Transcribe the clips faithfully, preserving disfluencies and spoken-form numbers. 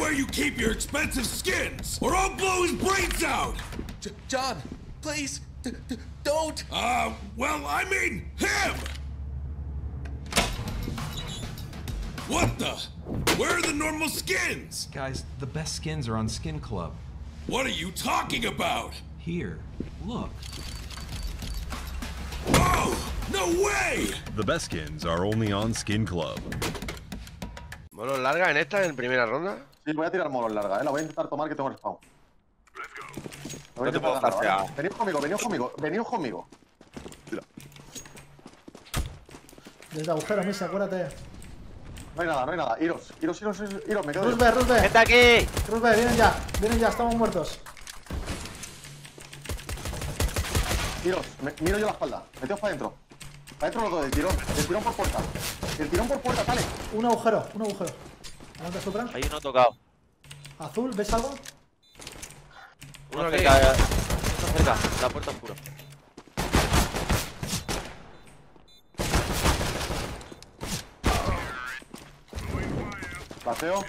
where you keep your expensive skins, or I'll blow his brains out! J John, please, d d don't! Uh, well, I mean him! What the? Where are the normal skins? Guys, the best skins are on Skin Club. What are you talking about? Here, look. Oh, no way! The best skins are only on Skin Club. ¿Molos larga en esta, en primera ronda? Sí, voy a tirar molos larga, eh. La voy a intentar tomar que tengo respawn. No te puedo farsear. ¿vale? Venid conmigo, venid conmigo, venid conmigo. Tira. Desde agujero, Misa, acuérdate. No hay nada, no hay nada. Iros, iros, iros, iros, iros, me quedo yo. Rusbe, Rusbe. ¡Está aquí! Rusbe, vienen ya, vienen ya, estamos muertos. Iros, me, miro yo la espalda. Meteos para adentro. Para adentro los dos, del tirón. Del tirón por puerta. Del tirón por puerta, dale. Un agujero, un agujero. Aguanta, Supra. Hay uno tocado. Azul, ¿ves algo? Uno Uno cerca, aquí. uno cerca, la puerta oscura. Paseo.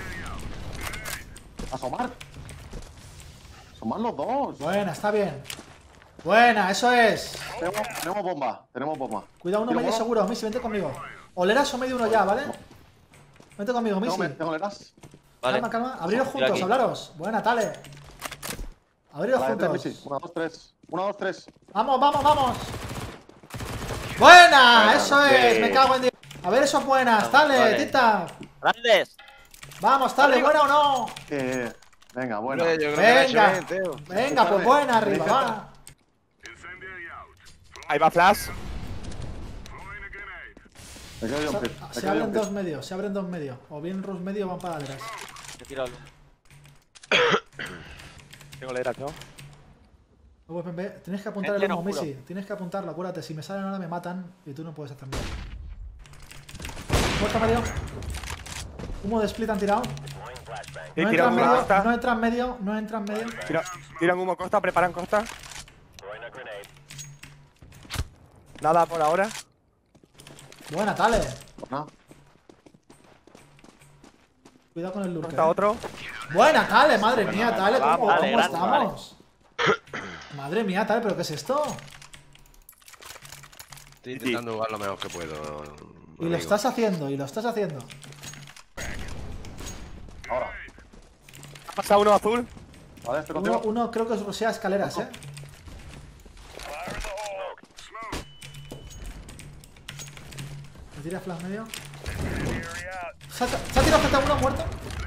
Asomar. Asomar los dos. Buena, está bien. Buena, eso es. Tenemos, tenemos bomba, tenemos bomba. Cuidado, uno ¿Tiro medio bola? seguro. Missy, vente conmigo. Oleras o medio uno ya, ¿vale? Vente conmigo, Tengo, Missy. tengo leras. Vale. Calma, calma. Abriros Estoy juntos, aquí. hablaros. Buena, Tale. Abriros Vale, tres, juntos. Missy. Una, dos, tres. Una, dos, tres. Vamos, vamos, vamos. Buena, Buena, eso es. sí. Me cago en Dios. A ver, eso es buenas. Tale, Vale. Tita. ¡Grandes! Vamos, Tale, Arriba. buena o no. Eh, venga, bueno. Hombre, yo creo que la he hecho Venga. bien, tío. Venga, pues buena arriba, va. Ahí va Flash. Me quedo yo en pit. Se, Me se quedo yo abren en dos pit. medios, se abren dos medios. O bien Rus medio van para atrás. He tirado el- Tengo leras, ¿no? V P P, tienes que apuntar el Gente, humo, no, juro. Missy. Tienes que apuntarlo, acuérdate. Si me salen ahora me matan y tú no puedes hacer nada. Puerta medio. Humo de split han tirado. Sí, No entra tiran en humo medio, costa. no entra en medio, no entra en medio. Tira- Tiran humo costa, preparan costa. Nada por ahora. Buena, Tale. No. Cuidado con el lurker. Costa eh. otro. Buena, Tale, madre mía, Tale, ¿cómo, vamos, cómo dale, grande, estamos? Madre mía, Tale, ¿pero qué es esto? Estoy intentando jugar lo mejor que puedo. Y lo amigo. estás haciendo, y lo estás haciendo. Ahora. Ha pasado uno azul. Vale, estoy Uno, contigo. uno creo que es rusea escaleras, eh. Me tira flash medio. Se ha, se ha tirado frente a uno muerto.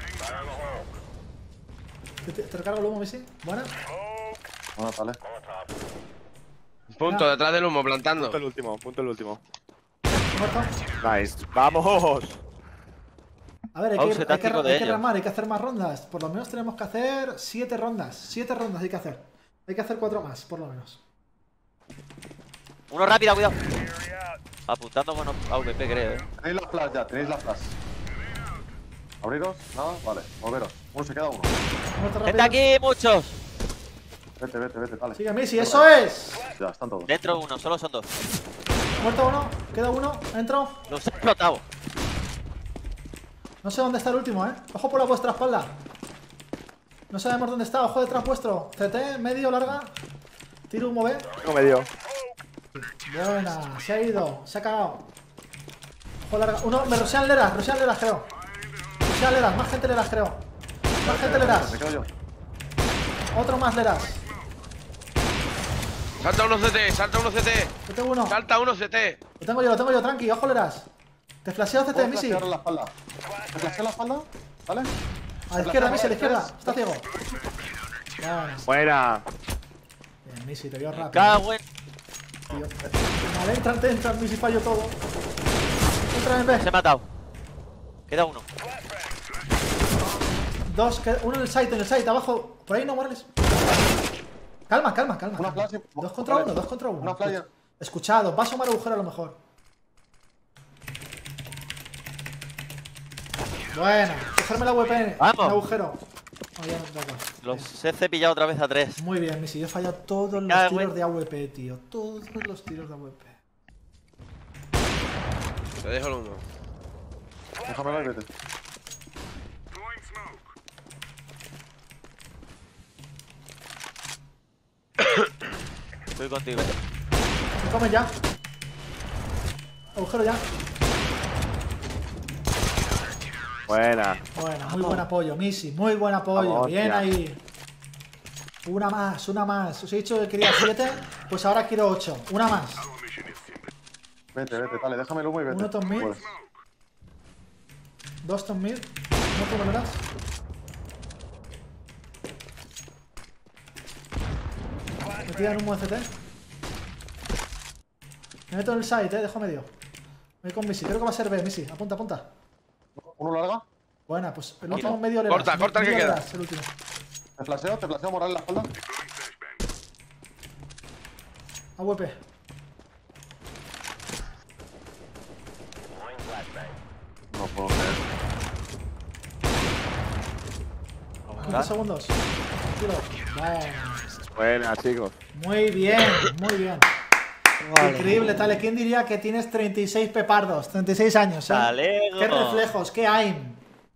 Te, te, te recargo el humo, Missy. Buena. Bueno, vale. Punto, detrás del humo, plantando. Punto el último, punto el último. Muerto. Nice. ¡Vamos! A ver, hay Pause que, hay que, táctico de hay que ellos. ramar, hay que hacer más rondas. Por lo menos tenemos que hacer siete rondas. Siete rondas hay que hacer. Hay que hacer cuatro más, por lo menos. Uno rápido, cuidado. Apuntando con A V P, creo, eh. Tenéis la flash ya, tenéis la flash. Abriros, nada, vale, volveros. Uno se queda uno. Muerto ¡Gente rápido. aquí, muchos! Vete, vete, vete, dale. Sigue Missy, eso es. Ya, están todos. Dentro uno, solo son dos. Muerto uno, queda uno, entro. Los he explotado. No sé dónde está el último, eh. Ojo por la vuestra espalda. No sabemos dónde está, ojo detrás vuestro. C T, medio, larga. Tiro humo B. Tengo medio. Buena, se ha ido, se ha cagado. Ojo larga. Uno, me rosean leras, rosean leras, creo. Rosean leras, más gente leras, creo. Más gente leras. Me quedo yo. Otro más leras. Salta uno C T, salta uno C T. Yo tengo uno. Salta uno C T. Lo tengo yo, lo tengo yo, tranqui, ojo leras. Te flasheo C T, Puedo Missy. flashear en la espalda. ¿Me flasheo en la espalda? ¿Vale? A la izquierda, Missy, a la izquierda. Está ciego. Buena. Buena. Bien, Missy, te veo rápido. Cago en... Tío. Vale, entran, te entran, Missy, fallo todo. Entra en Se B. ha matado. Queda uno. Dos, que- uno en el site, en el site, abajo. Por ahí no, Morales. Calma, calma, calma. Una calma. flash y- Dos contra uno, dos contra uno. Una flash. Escuchado, va a asomar agujero a lo mejor. Buena, cogerme la W P N. Vamos. El agujero. Oh, ya no te toca. Los he cepillado otra vez a tres. Muy bien, Missy. Yo he fallado todos los Cago tiros en- de A W P, tío. Todos los tiros de A W P. Te dejo el humo. Déjame ver, vete. Estoy contigo. Me comen ya. Agujero ya. Buena. Bueno, muy buen apoyo, Missy. Muy buen apoyo. Vamos, Bien ya. ahí. Una más, una más. Os he dicho que quería siete, pues ahora quiero ocho. Una más. Vete, vete, dale, déjame el humo y vete. Uno top mid. Pues, Dos top mid. No te lo verás. Me tiran un C T. Me meto en el site, eh. Dejo medio. Voy con Missy. Creo que va a ser B, Missy. Apunta, apunta. ¿Uno larga? Buena, pues el último medio le das. Corta, corta el que Medio le queda. das, el último. Te flaseo, te flaseo moral en la espalda. A W P. No puedo creer. quince segundos. Tiro. Bueno. Buena, chicos. Muy bien, muy bien. Increíble, Tale. ¿Quién diría que tienes treinta y seis pepardos? treinta y seis años, ¿eh? Talego. Qué reflejos, qué aim.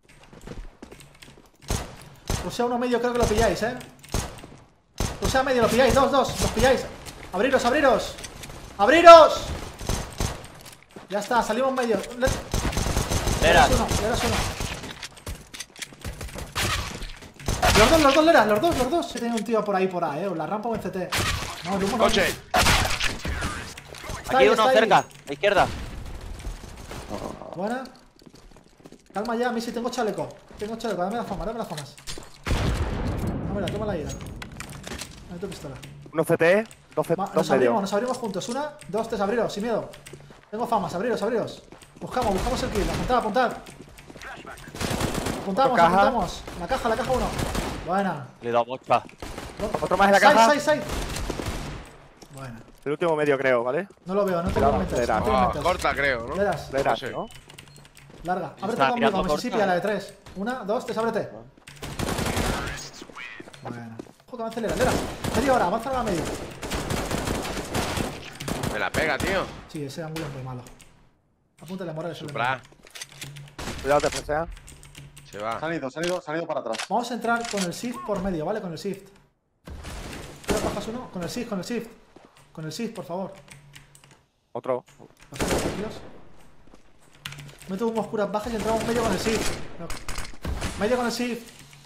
O sea, uno medio creo que lo pilláis, ¿eh? O sea, medio lo pilláis. Dos, dos, los pilláis. Abriros, abriros. ¡Abriros! Ya está, salimos medio. Le... Leras. Leras uno, leras uno. Los dos, los dos, leras, los dos, los dos. Tiene un tío por ahí, por ahí, ¿eh? O la rampa o en C T. No, el humo no. Coche. Está Aquí ahí, uno está ahí. cerca, a la izquierda. Buena. Calma ya, Missy, tengo chaleco. Tengo chaleco, dame las famas, dame las famas. Dámela, toma la ira. Dame tu pistola. Uno C T, dos, C- Va, dos nos medio. abrimos, nos abrimos juntos. Una, dos, tres, abriros, sin miedo. Tengo famas, abriros, abriros. Buscamos, buscamos el kill. Apuntad, apuntad. Apuntamos, Caja. apuntamos. La caja, la caja uno. Buena. Le he dado mocha. Otro más en la Side, caja. side, side. Buena. El último medio, creo, ¿vale? No lo veo, no te Cuidado, lo metas. leras. No te lo Ah, metas. corta, creo, ¿no? Leras, Verás, sé. ¿no? larga. Ábrete Está conmigo, mirando Mississippi, corta, a la eh. de tres. Una, dos, tres, ábrete. Buena. Ojo que me acelera, leras. Media hora, avanza a la media. Me la pega, tío. Sí, ese ángulo es muy malo. Apúntale, Morales. el Supra. Cuidado, te flasea. Se va. Se han ido, se han ido, se han ido para atrás. Vamos a entrar con el shift por medio, ¿vale? Con el shift. ¿Quieres bajas uno? Con el shift, con el shift. Con el shift, por favor. Otro. Bastante tranquilos. Meto un oscuras bajas y entramos medio con el shift. No. Medio con el shift.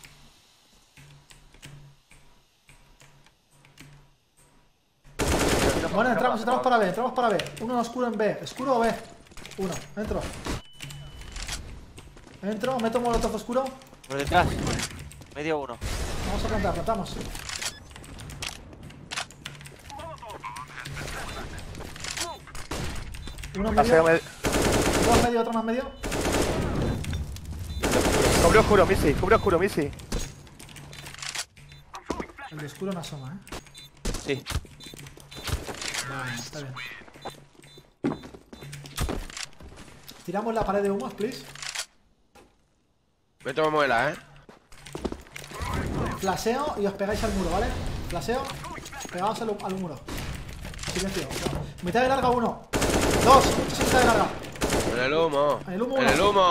Bueno, entramos, entramos para B, entramos para B. Uno oscuro en B. ¿Oscuro o B? Uno, entro. Entro, meto un molotov oscuro. Por detrás. Medio uno. Vamos a plantar, plantamos. Uno Flaseo, medio, me... dos medio, otro más medio. Cubre oscuro, Missy. Cubre oscuro, Missy. El de oscuro no asoma, ¿eh? Sí. Vale, está bien. Tiramos la pared de humos, please. Me tomo muela, ¿eh? Flaseo y os pegáis al muro, ¿vale? Flaseo, pegaos al, al muro. Silencio. Mitad de larga uno. Dos, muchos en mitad de larga. En el humo. En el humo, En uno. el humo.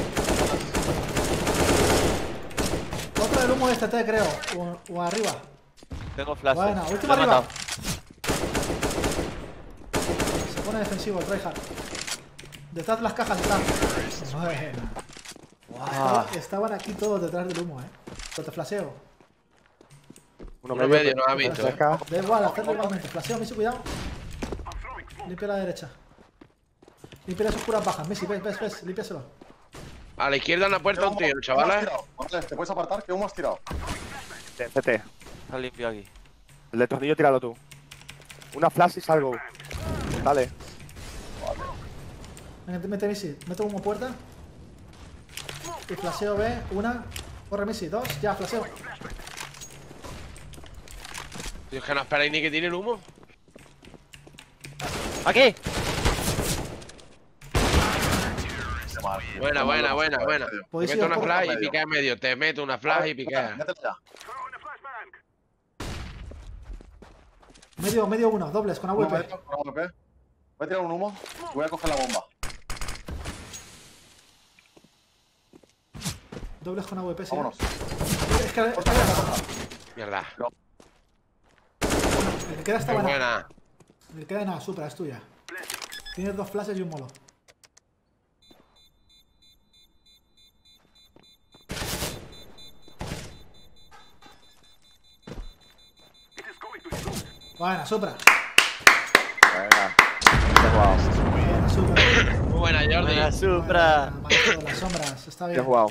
Otro del humo de este T, creo. O, o arriba. Tengo flash. Buena, Lo he última arriba. matado. Se pone defensivo el tryhard. Detrás de las cajas están. Buena. Estaba- estaban aquí todos detrás del humo, eh. Pero te flaseo. Uno Uno medio, medio no ha visto, ¿eh? cerca. Da igual, hacerlo igualmente. Flaseo, Missy, cuidado. Limpia la derecha. Limpia las oscuras bajas. Missy, ves, ves, ves. Límpiaselo. A la izquierda en la puerta un tío, ¿Qué humo has chavales. tirado? Morales, ¿te puedes apartar? ¿Qué humo has tirado? C T. Está limpio aquí. El de tornillo, tíralo tú. Una flash y salgo. Dale. Venga, mete Missy. Meto humo puerta. Y flaseo B. Una. Corre Missy. Dos. Ya, flaseo. Tío, es que no esperáis ni que tire el humo. ¡Aquí! Buena, buena, buena, buena. Te Podéis meto ir una por flash y medio. pica en medio. Te meto una flash y pica. Métela ya. Medio, medio uno. Dobles con Uno A W P. medio, con A W P. Voy a tirar un humo. Voy a coger la bomba. Dobles con A W P, sí. Vámonos. Es que. Corta, corta, corta. Mierda. El que queda esta Qué buena. buena. Me queda nada, Supra, es tuya. Tienes dos flashes y un molo. Buena, Supra. Venga. Qué jugado. Buena, Supra. Muy buena, Jordi. Buena, Supra. Buena, maestro de las sombras, está Qué bien. jugado.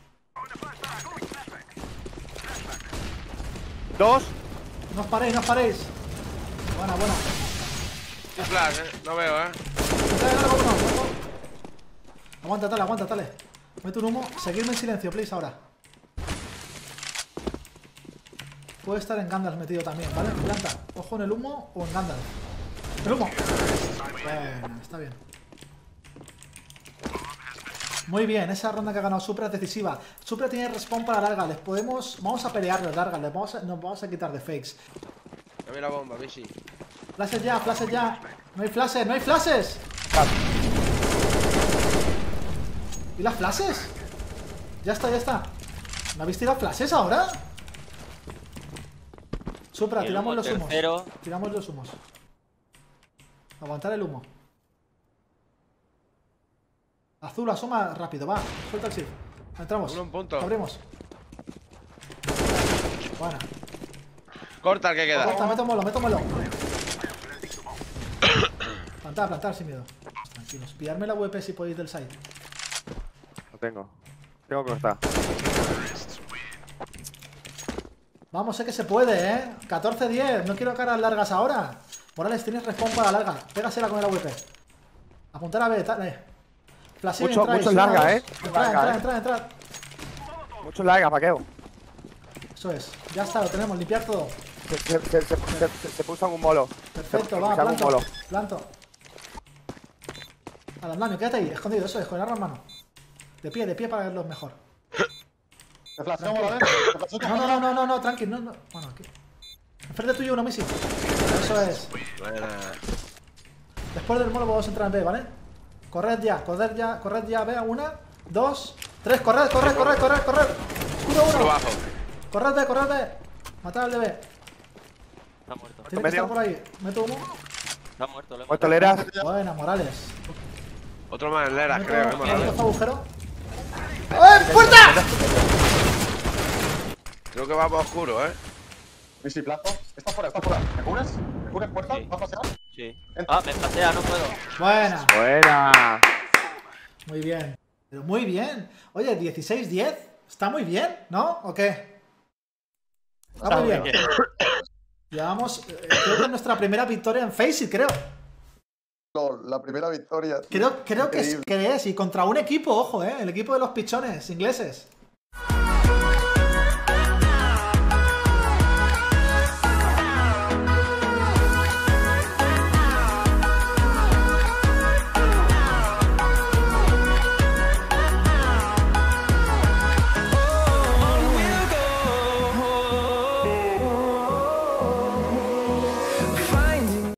Dos. No os paréis, no os paréis. Buena, buena. Un flash, eh. No veo, eh. Dale, dale, vámonos, vámonos. Aguanta, dale, aguanta, dale. Mete un humo. Seguidme en silencio, please, ahora. Puede estar en Gandalf metido también, ¿vale? Planta. Ojo en el humo o en Gandalf. ¡El humo! Bueno, está bien. Muy bien, esa ronda que ha ganado Supra es decisiva. Supra tiene respawn para larga. Les podemos... Vamos a pelearles larga. Les vamos a... Nos vamos a quitar de fakes. Dame la bomba, Bishi. Flashes ya, flashes ya. No hay flashes, no hay flashes. ¿Y las flashes? Ya está, ya está. ¿Me habéis tirado flashes ahora? Supra, Y el tiramos humo los humos. tercero. Tiramos los humos. Aguantar el humo. Azul, asoma rápido, va. Suelta el shift. Entramos. Uno en punto. Abrimos. Buena. Corta el que queda. Corta, meto molo, meto molo. Plantar, plantar sin miedo. Tranquilos. Pillarme la U P si podéis del site. No tengo. Tengo que cortar. Vamos, sé que se puede, ¿eh? catorce diez. No quiero caras largas ahora. Morales, tienes respawn para larga. Pégasela con el A W P. Apuntar a B, dale. Flashin, Mucho- entráis. mucho Una, larga, dos. ¿eh? Entra, Larga, entra, ¿eh? entra, entra. Mucho larga, paqueo. Eso es. Ya está, lo tenemos. Limpiar todo. Se, se, se, se, se, se, se puso en un molo. Perfecto, se, va, se hace un planto. molo. Planto. Al andamio, quédate ahí, escondido. Eso es, con el arma en mano. De pie, de pie para verlos mejor. Te flasheamos, ¿vale? Te flasheamos. No, no, no, no, no, no, tranqui, no, no. Bueno, aquí. Enfrente tuyo uno, Missy. Eso es. Buena. Después del molo vamos a entrar en B, ¿vale? Corred ya, corred ya, corred ya, B, una, dos, tres, corred, corred, corred, corred, corred. Escudo Por uno. bajo. Corred B, corred B. Matar al de B. Está muerto. Tiene que estar por ahí. Meto humo. Está muerto, lo he ¿Cuánto matado. le eras? Buena, Morales. Otro más en Leras, Meto, creo, eh, meto Morales. este agujero. ¡Eh, puerta! Creo que va por oscuro, eh. Missy, plazo. Está fuera, está fuera. ¿Me cubres? ¿Me cubres puerta? Sí. ¿Vas a pasear? Sí. Entra. Ah, me pasea, no puedo. Buena. Buena. Muy bien. Pero muy bien. Oye, dieciséis diez. Está muy bien, ¿no? ¿O qué? Está muy bien. Llevamos, eh, creo que es nuestra primera victoria en Faceit, creo. Lol, la primera victoria. tío. Creo, creo que, es, Increíble. que es. Y contra un equipo, ojo, ¿eh? El equipo de los pichones ingleses.